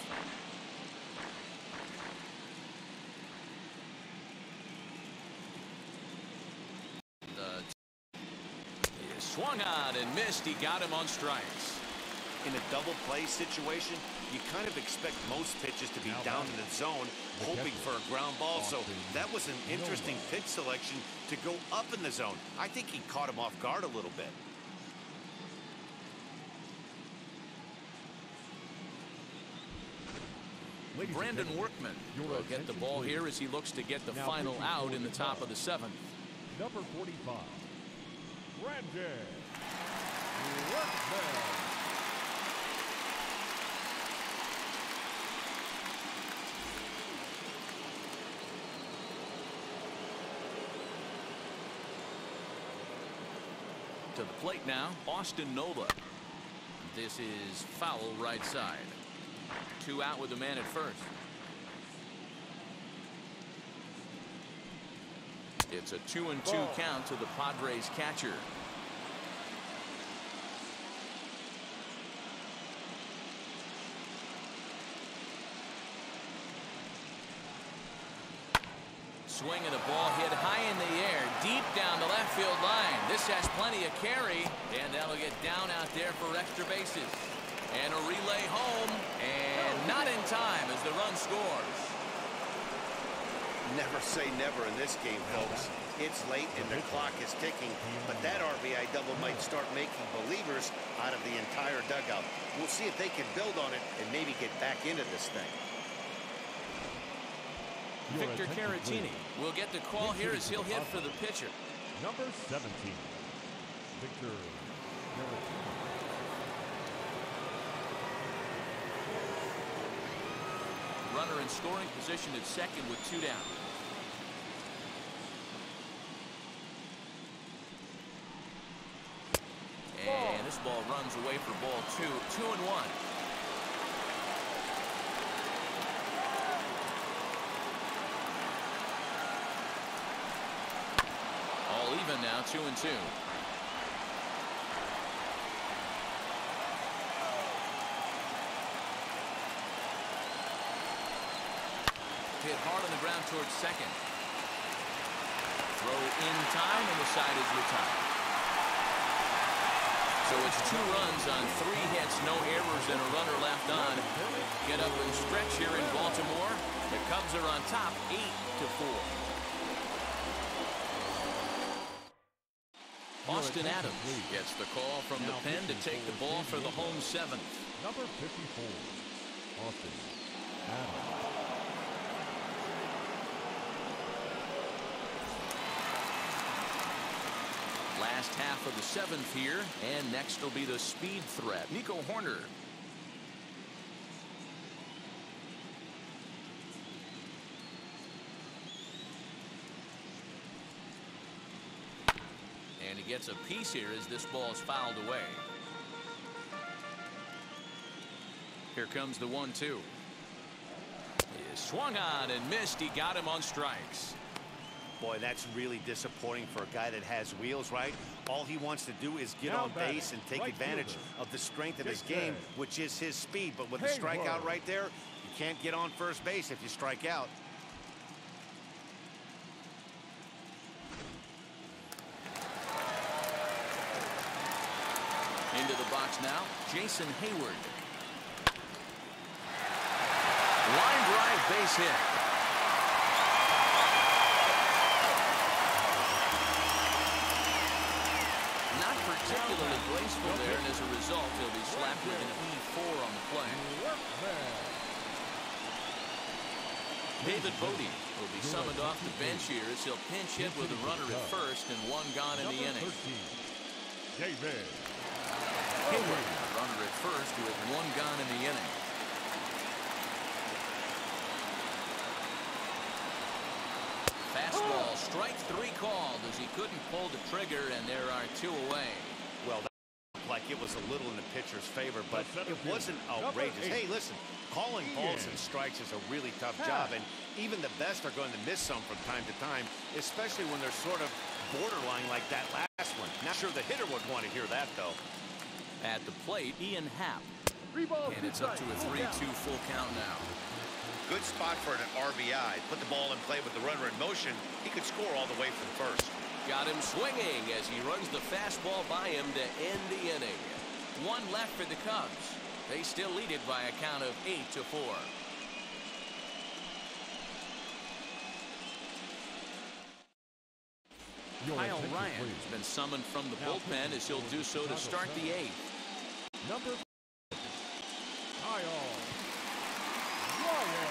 He swung on and missed. He got him on strikes. In a double play situation, you kind of expect most pitches to be down in the zone, hoping for a ground ball. So that was an interesting pitch selection to go up in the zone. I think he caught him off guard a little bit. Brandon Workman will get the ball here as he looks to get the final out in the top of the 7th. Number 45, Brandon Workman. To the plate now, Austin Nola. This is foul right side. 2 out with the man at first. It's a 2-2 count to the Padres catcher. Swinging a ball hit high in the air, deep down the left field line. This has plenty of carry, and that'll get down out there for extra bases. And a relay home, and not in time as the run scores. Never say never in this game, folks. It's late and the clock is ticking, but that RBI double might start making believers out of the entire dugout. We'll see if they can build on it and maybe get back into this thing. Victor Caratini will get the call here as he'll hit for the pitcher. Number 17, Victor Caratini. Runner in scoring position at second with 2 down. And this ball runs away for ball 2. 2-1. All even now, 2-2. Hit hard on the ground towards second. Throw in time, and the side is retired. So it's 2 runs on 3 hits, no errors, and a runner left on. Get up and stretch here in Baltimore. The Cubs are on top, 8-4. Austin Adams gets the call from the pen to take the ball for the home 7th. Number 54, Austin Adams. Last half of the 7th here, and next will be the speed threat, Nico Horner. And he gets a piece here as this ball is fouled away. Here comes the 1-2. He is swung on and missed. He got him on strikes. Boy, that's really disappointing for a guy that has wheels, right? All he wants to do is get on base and take advantage of the strength of his game, which is his speed. But with the strikeout right there, you can't get on first base if you strike out. Into the box now, Jason Hayward. Line drive, base hit. Not particularly graceful there, and as a result, he'll be slapped with an E4 on the play. David Bodie will be summoned off the bench here as he'll pinch hit with a runner at first and one gone in the inning. David Hayward, runner at first with one gone in the inning. Fastball, strike three called as he couldn't pull the trigger, and there are two away. Well, that looked like it was a little in the pitcher's favor, but it wasn't outrageous. Hey, listen, calling balls and strikes is a really tough job, and even the best are going to miss some from time to time, especially when they're sort of borderline like that last one. Not sure the hitter would want to hear that, though. At the plate, Ian Happ. And it's up to a 3-2 full count now. Good spot for an RBI. Put the ball in play with the runner in motion. He could score all the way from first. Got him swinging as he runs the fastball by him to end the inning. One left for the Cubs. They still lead it by a count of 8-4. Kyle Ryan has been summoned from the bullpen as he'll do so to start the eighth. number Kyle Ryan.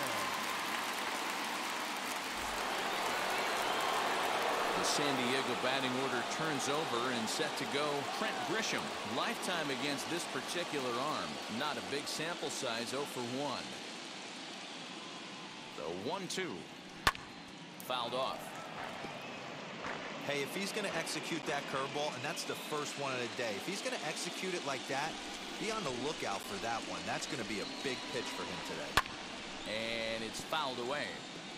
The San Diego batting order turns over and set to go. Trent Grisham, lifetime against this particular arm. Not a big sample size, 0 for 1. The 1-2. Fouled off. Hey, if he's going to execute that curveball, and that's the first one of the day, if he's going to execute it like that, be on the lookout for that one. That's going to be a big pitch for him today. And it's fouled away.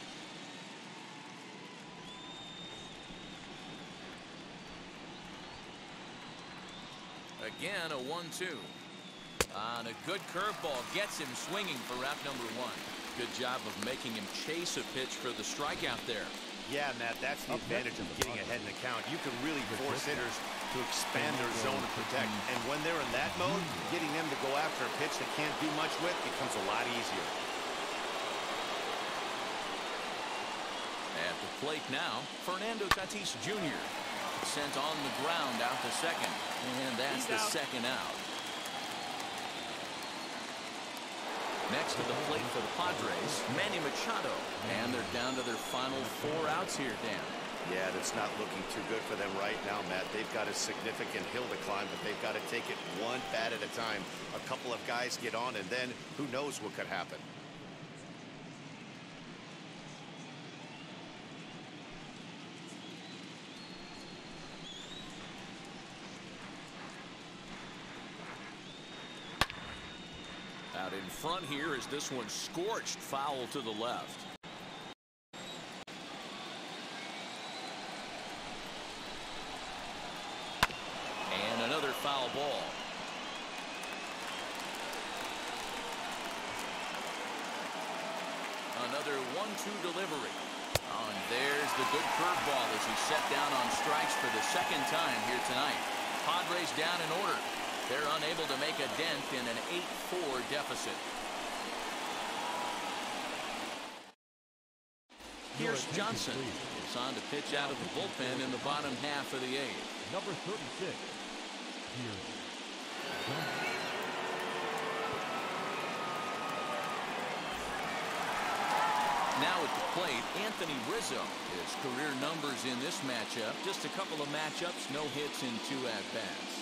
Again, a 1-2. On a good curveball, gets him swinging for out number 1. Good job of making him chase a pitch for the strikeout there. Yeah, Matt, that's the advantage of getting ahead in the count. You can really force hitters to expand their zone and protect. And when they're in that mode, getting them to go after a pitch they can't do much with becomes a lot easier. At the plate now, Fernando Tatis Jr. sent on the ground out to second. And that's the second out. Next to the plate for the Padres, Manny Machado. And they're down to their final 4 outs here, Dan. Yeah, that's not looking too good for them right now, Matt. They've got a significant hill to climb, but they've got to take it one bat at a time. A couple of guys get on, and then who knows what could happen. Out in front here is this one scorched foul to the left. And another foul ball. Another 1-2 delivery. Oh, and there's the good curveball as he set down on strikes for the second time here tonight. Padres down in order. They're unable to make a dent in an 8-4 deficit. Here's Johnson. It's on to pitch out of the bullpen in the bottom half of the 8th. Number 36. Here's Johnson. Now at the plate, Anthony Rizzo. His career numbers in this matchup, just a couple of matchups, no hits in 2 at-bats.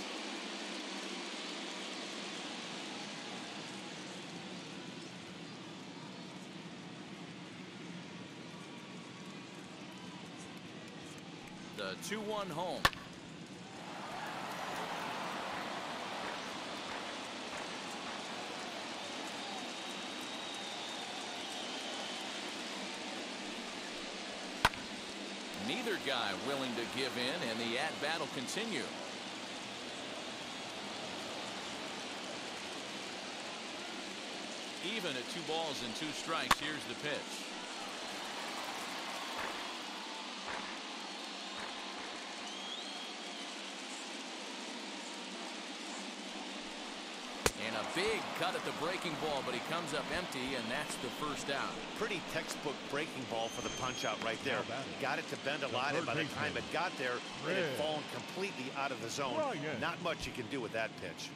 The 2-1 home. Neither guy willing to give in, and the at-bat will continue. Even at 2 balls and 2 strikes, here's the pitch. And a big cut at the breaking ball, but he comes up empty, and that's the first out. Pretty textbook breaking ball for the punch out right there. Got it to bend a lot, and by the time it got there, it had fallen completely out of the zone. Not much you can do with that pitch.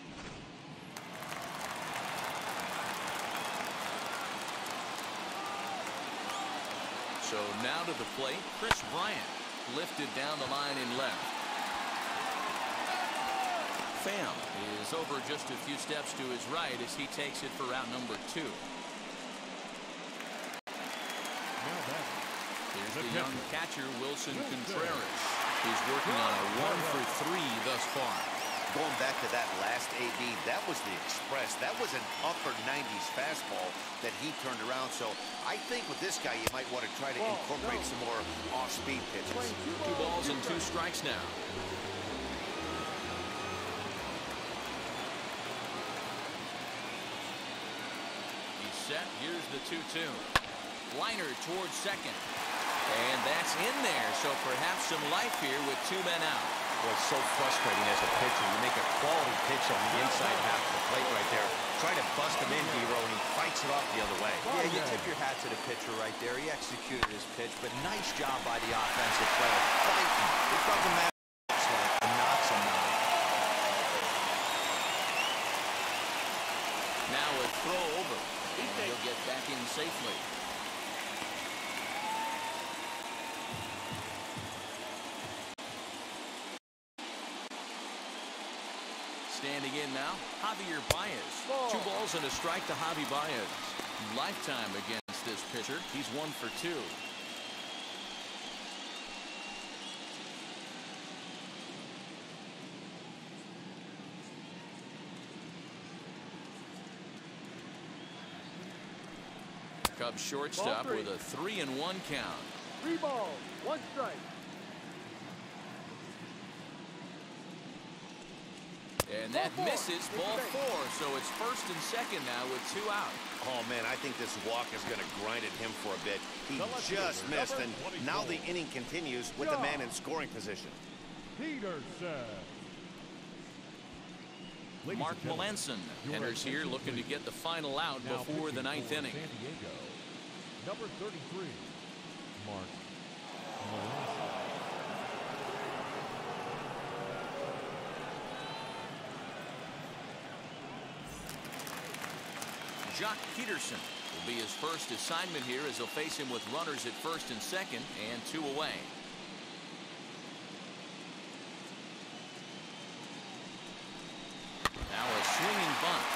So now to the plate, Chris Bryant lifted down the line in left. Pham is over just a few steps to his right as he takes it for route number 2. Here's the young catcher, Wilson Contreras. He's working on a 1 for 3 thus far. Going back to that last AB, that was the express. That was an upper 90s fastball that he turned around. So I think with this guy, you might want to try to incorporate some more off-speed pitches. 2 balls and 2 strikes now. He's set. Here's the 2-2. Liner towards second. And that's in there. So perhaps some life here with 2 men out. Well, it's so frustrating as a pitcher. You make a quality pitch on the inside half of the plate right there. Try to bust him in, Hero, and he fights it off the other way. Yeah, you tip your hat to the pitcher right there. He executed his pitch, but nice job by the offensive player. Fighting. It doesn't matter what it's like. The knocks are not. Now a throw over. And he'll get back in safely. Standing in now, Javier Baez. 2 balls and a strike to Javi Baez. Lifetime against this pitcher. He's 1 for 2. Cubs shortstop with a 3-1 count. 3 balls, 1 strike. And that misses, ball 4. So it's first and second now with 2 out. Oh, man, I think this walk is going to grind at him for a bit. He just missed, and now the inning continues with the man in scoring position. Mark Melanson enters here looking to get the final out before the 9th inning. Number 33, Mark Melanson. Jock Peterson will be his first assignment here as he'll face him with runners at first and second and 2 away. Now a swinging bunt.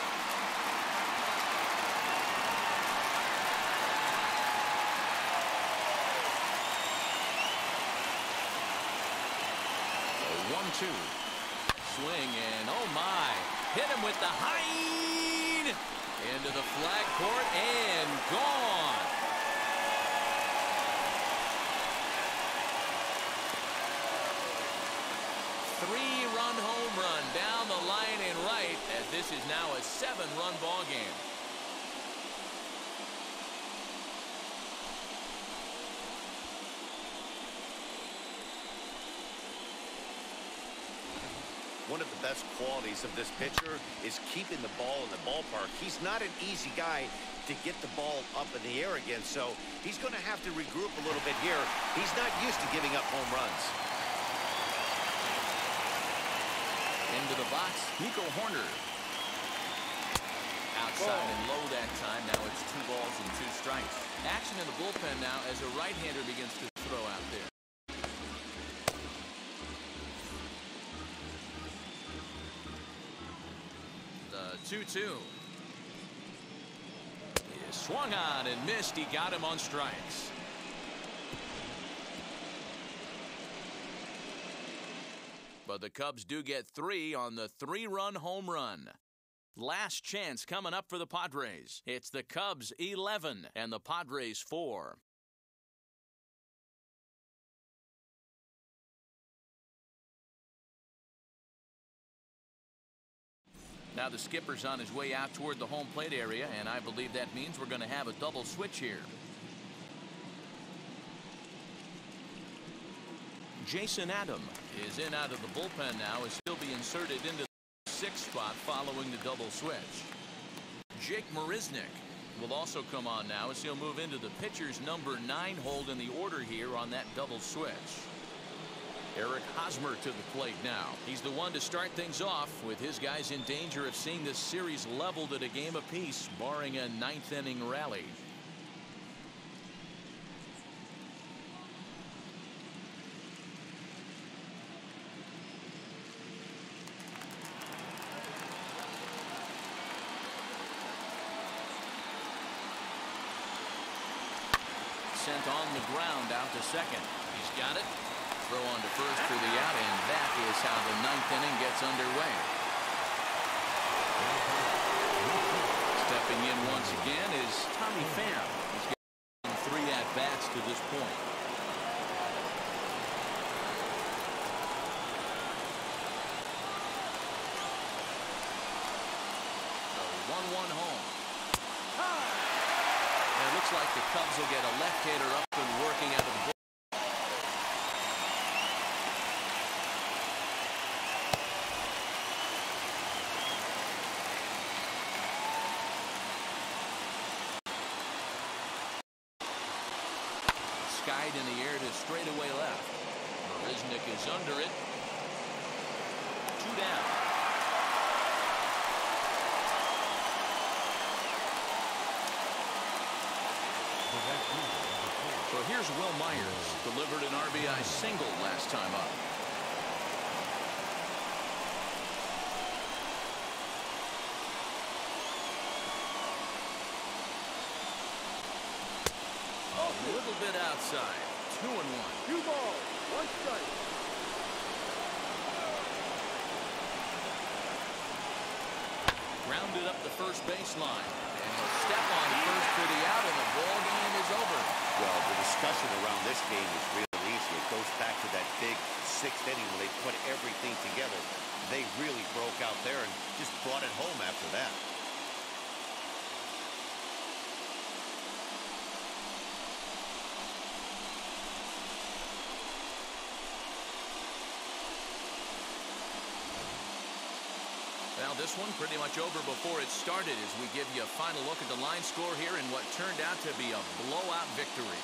A 1-2. Swing and oh my. Hit him with the high. Into the flag court and gone. Three-run home run down the line and right, as this is now a 7-run ball game. One of the best qualities of this pitcher is keeping the ball in the ballpark. He's not an easy guy to get the ball up in the air again, so he's going to have to regroup a little bit here. He's not used to giving up home runs. Into the box, Nico Horner. Outside and low that time. Now it's 2 balls and 2 strikes. Action in the bullpen now as a right-hander begins to throw out there. The 2-2. He swung on and missed. He got him on strikes. But the Cubs do get 3 on the 3-run home run. Last chance coming up for the Padres. It's the Cubs 11 and the Padres 4. Now the skipper's on his way out toward the home plate area, and I believe that means we're going to have a double switch here. Jason Adam is in out of the bullpen now, as he'll be inserted into the 6th spot following the double switch. Jake Marisnick will also come on now as he'll move into the pitcher's number 9 hold in the order here on that double switch. Eric Hosmer to the plate now. He's the one to start things off with his guys in danger of seeing this series leveled at a game apiece, barring a 9th inning rally. Sent on the ground out to second. He's got it. Throw on to first for the out, and that is how the 9th inning gets underway. Stepping in once again is Tommy Pham. He's getting 3 at-bats to this point. The 1-1 home. And it looks like the Cubs will get a left-hander up and working out of the bullpen. Skied in the air to straightaway left. Marisnick is under it. 2 down. So here's Will Myers. Delivered an RBI single last time up. A little bit outside. 2-1. 2 balls, 1 strike. Grounded up the first baseline. And he'll step on first for the out, and the ball game is over. Well, the discussion around this game is real easy. It goes back to that big 6th inning when they put everything together. They really broke out there and just brought it home after that. Well, this one pretty much over before it started as we give you a final look at the line score here in what turned out to be a blowout victory.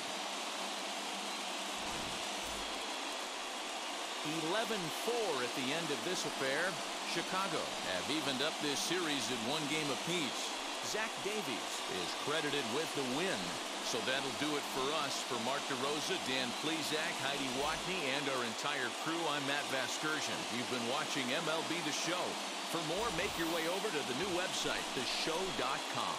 11-4 at the end of this affair. Chicago have evened up this series at 1 game apiece. Zach Davies is credited with the win. So that'll do it for us. For Mark DeRosa, Dan Plesac, Heidi Watney, and our entire crew, I'm Matt Vasgersian. You've been watching MLB The Show. For more, make your way over to the new website, theshow.com.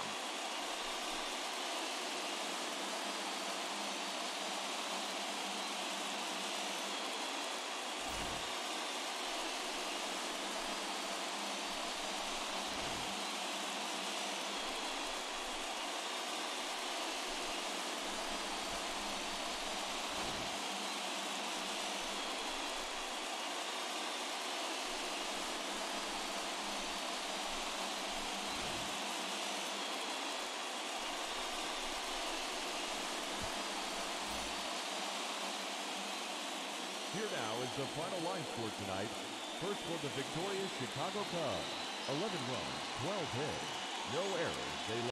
Here now is the final line score tonight. First for the victorious Chicago Cubs. 11 runs, 12 hits, no errors. They